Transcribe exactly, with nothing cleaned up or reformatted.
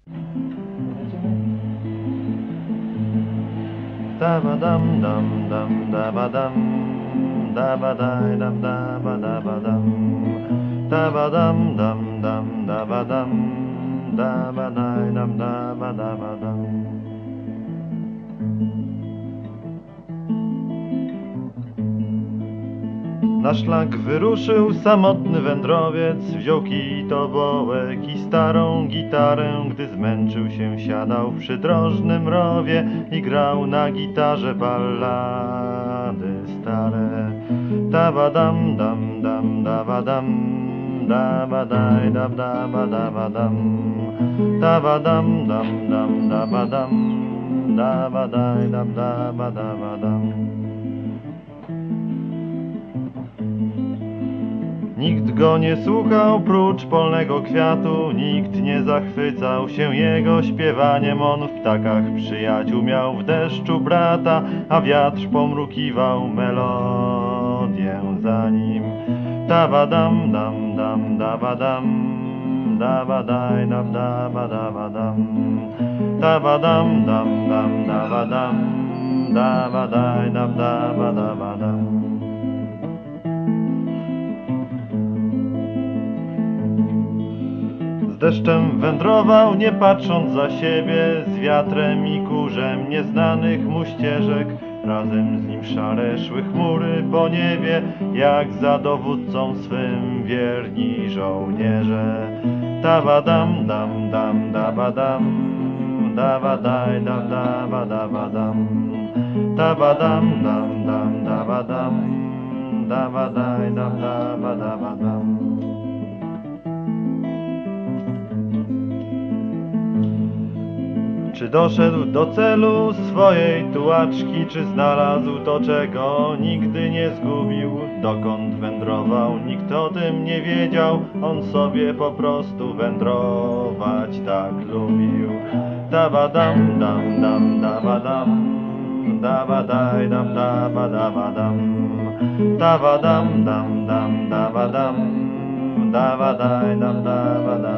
Dabadam dam dam dabadam dabadai dam dabadabadam dabadam dam dam dabadam dabadai dam dabadabadam. Na szlak wyruszył samotny wędrowiec, wziął kij, tobołek i starą gitarę. Gdy zmęczył się, siadał w przydrożnym rowie i grał na gitarze ballady stare. Dabadam dam dam dabadam dabadaj dab dabadabadam dabadam dam dam dabadam dabadaj dab dabadabadam. Nikt go nie słuchał prócz polnego kwiatu, nikt nie zachwycał się jego śpiewaniem. On w ptakach przyjaciół miał, w deszczu brata, a wiatr pomrukiwał melodię za nim. Dabadam dam dam dabadam dabadaj dab dabadabadam dabadam dam dam dabadam dabadaj dab dabadabadam. Z deszczem wędrował, nie patrząc za siebie, z wiatrem i kurzem nieznanych mu ścieżek. Razem z nim szare szły chmury po niebie, jak za dowódcą swym wierni żołnierze. Dabadam dam dam dabadam dabadaj dab dabadabadam dabadam dam dam dabadam dabadaj dab dabadabadam. Czy doszedł do celu swojej tułaczki, czy znalazł to, czego nigdy nie zgubił? Dokąd wędrował, nikt o tym nie wiedział, on sobie po prostu wędrować tak lubił. Dabadam dam dam dabadam dabadaj dam dabadabadam dabadam dam dam dabadam dabadaj dam dabadabadam.